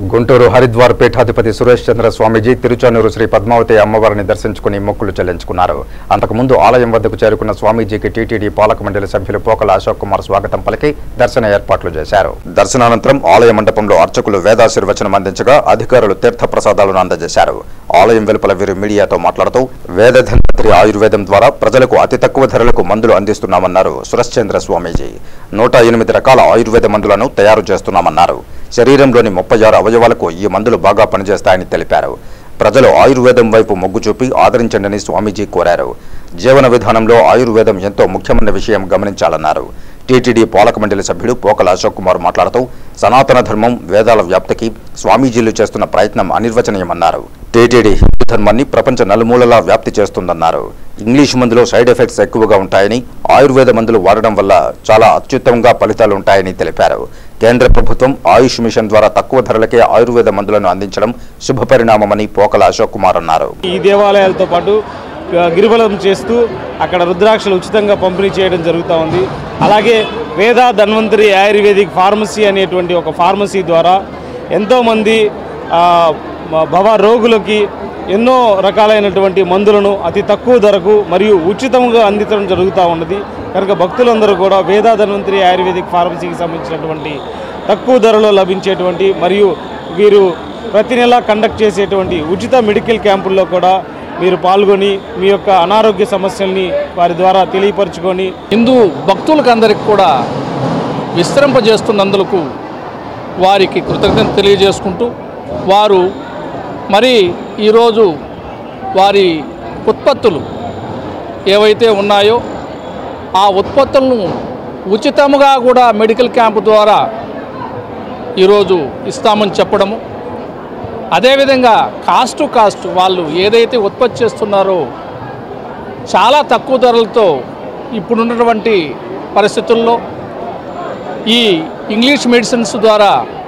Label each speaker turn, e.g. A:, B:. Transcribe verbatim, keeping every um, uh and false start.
A: గుంటూరు హరిద్వార్ పీఠాధిపతి సురేష్ చంద్ర స్వామీజీ తిరుచానూరు శ్రీ పద్మావతి అమ్మవారిని దర్శించుకుని మొక్కులు చెల్లించుకున్నారు. అంతకుముందు ఆలయం వద్దకు చేరుకున్న స్వామీజీకి టీటీడీ పాలక మండలి సభ్యులు పోకల అశోక్ కుమార్ స్వాగతం పలికి దర్శన ఏర్పాట్లు చేశారు. దర్శనానంతరం ఆలయ మండపంలో అర్చకులు వేదాశీర్వచనం అందించగా అధికారులు తీర్థ ప్రసాదాలను అందజేశారు. ఆలయం వెలుపల వీరు మీడియాతో మాట్లాడుతూ వేద ధన్వంతరి ఆయుర్వేదం ద్వారా ప్రజలకు అతి తక్కువ ధరలకు మందులు అందిస్తున్నామన్నారు సురేష్ చంద్ర స్వామీజీ. నూట ఎనిమిది రకాల ఆయుర్వేద మందులను తయారు చేస్తున్నామన్నారు. శరీరంలోని ముప్పై ఆరు అవయవాలకు ఈ మందులు బాగా పనిచేస్తాయని తెలిపారు. ప్రజలు ఆయుర్వేదం వైపు మొగ్గు చూపి ఆదరించండని స్వామీజీ కోరారు. జీవన విధానంలో ఆయుర్వేదం ఎంతో ముఖ్యమైన విషయం గమనించాలన్నారు. టీటీడీ పాలక మండలి సభ్యుడు పోకల అశోక్ కుమార్ మాట్లాడుతూ సనాతన ధర్మం వేదాల వ్యాప్తికి స్వామీజీలు చేస్తున్న ప్రయత్నం అనిర్వచనీయమన్నారు. టీటీడీ హిందూ ధర్మాన్ని ప్రపంచ నలుమూలలా వ్యాప్తి చేస్తుందన్నారు. ఇంగ్లీష్ మందులో సైడ్ ఎఫెక్ట్స్ ఎక్కువగా ఉంటాయని, ఆయుర్వేద మందులు వాడడం వల్ల చాలా అత్యుత్తమంగా ఫలితాలు ఉంటాయని తెలిపారు. కేంద్ర ప్రభుత్వం ఆయుష్ మిషన్ ద్వారా తక్కువ ధరలకే ఆయుర్వేద మందులను అందించడం శుభపరిణామమని పోకల అశోక్ కుమార్ అన్నారు.
B: ఈ దేవాలయాలతో పాటు గిరివలం చేస్తూ అక్కడ రుద్రాక్షలు ఉచితంగా పంపిణీ చేయడం జరుగుతూ ఉంది. అలాగే వేద ధన్వంతరి ఆయుర్వేదిక్ ఫార్మసీ అనేటువంటి ఒక ఫార్మసీ ద్వారా ఎంతోమంది భవ రోగులకి ఎన్నో రకాలైనటువంటి మందులను అతి తక్కువ ధరకు మరియు ఉచితంగా అందించడం జరుగుతూ ఉన్నది. కనుక భక్తులందరూ కూడా వేద ధన్వంతరి ఆయుర్వేదిక్ ఫార్మసీకి సంబంధించినటువంటి తక్కువ ధరలో లభించేటువంటి మరియు వీరు ప్రతి నెల కండక్ట్ చేసేటువంటి ఉచిత మెడికల్ క్యాంపుల్లో కూడా మీరు పాల్గొని మీ యొక్క అనారోగ్య సమస్యల్ని వారి ద్వారా తెలియపరచుకొని
C: హిందూ భక్తులకు అందరికి కూడా విస్తరింపజేస్తున్నందుకు వారికి కృతజ్ఞత తెలియజేసుకుంటూ వారు మరి ఈరోజు వారి ఉత్పత్తులు ఏవైతే ఉన్నాయో ఆ ఉత్పత్తులను ఉచితంగా కూడా మెడికల్ క్యాంపు ద్వారా ఈరోజు ఇస్తామని చెప్పడము, అదేవిధంగా కాస్ట్ టు కాస్ట్ వాళ్ళు ఏదైతే ఉత్పత్తి చేస్తున్నారో చాలా తక్కువ ధరలతో ఇప్పుడున్నటువంటి పరిస్థితుల్లో ఈ ఇంగ్లీష్ మెడిసిన్స్ ద్వారా